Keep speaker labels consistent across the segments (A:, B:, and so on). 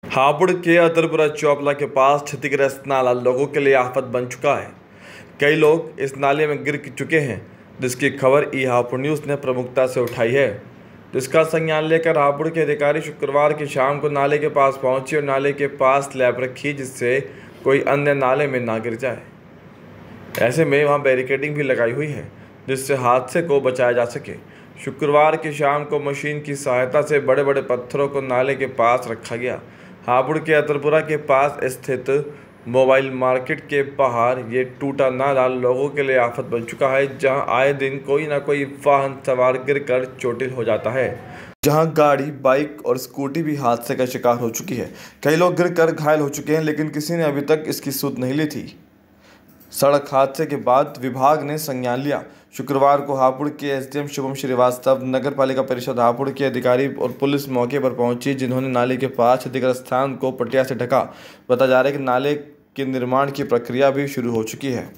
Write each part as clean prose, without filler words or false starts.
A: हापुड़ के अतरपुरा चौपला के पास क्षतिग्रस्त नाला लोगों के लिए आफत बन चुका है। कई लोग इस नाले में गिर चुके हैं, जिसकी खबर ई हापुड़ न्यूज़ ने प्रमुखता से उठाई है। जिसका संज्ञान लेकर हापुड़ के अधिकारी शुक्रवार की शाम को नाले के पास पहुंचे और नाले के पास स्लैब रखी, जिससे कोई अन्य नाले में ना गिर जाए। ऐसे में वहां बैरिकेडिंग भी लगाई हुई है, जिससे हादसे को बचाया जा सके। शुक्रवार की शाम को मशीन की सहायता से बड़े बड़े पत्थरों को नाले के पास रखा गया। हापुड़ के अतरपुरा के पास स्थित मोबाइल मार्केट के बाहर ये टूटा नाला लोगों के लिए आफत बन चुका है, जहां आए दिन कोई ना कोई वाहन सवार गिरकर चोटिल हो जाता है। जहां गाड़ी, बाइक और स्कूटी भी हादसे का शिकार हो चुकी है। कई लोग गिरकर घायल हो चुके हैं, लेकिन किसी ने अभी तक इसकी सुध नहीं ली थी। सड़क हादसे के बाद विभाग ने संज्ञान लिया। शुक्रवार को हापुड़ के एसडीएम शुभम श्रीवास्तव, नगर पालिका परिषद हापुड़ के अधिकारी और पुलिस मौके पर पहुंची, जिन्होंने नाले के पास क्षतिग्रस्त स्थान को पटिया से ढका। बताया जा रहा है कि नाले के निर्माण की प्रक्रिया भी शुरू हो चुकी है।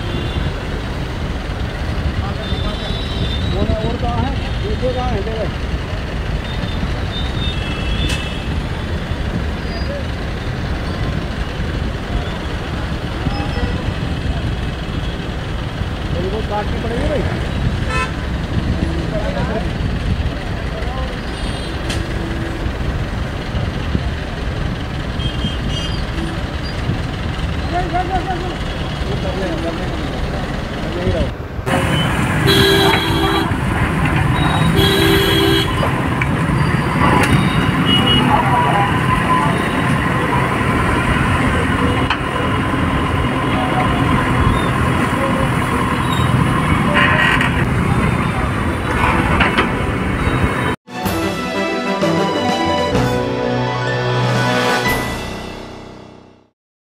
B: और कहाँ है? दूसरे कहाँ है?